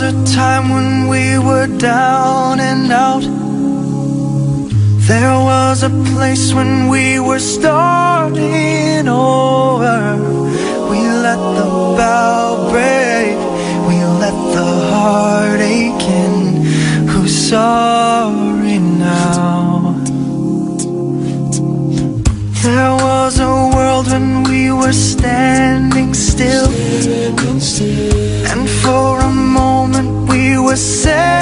a time when we were down and out. There was a place when we were starting over. We let the bow break, we let the heart ache in. Who's sorry now? There was a world when we were standing still, and for a moment we were safe.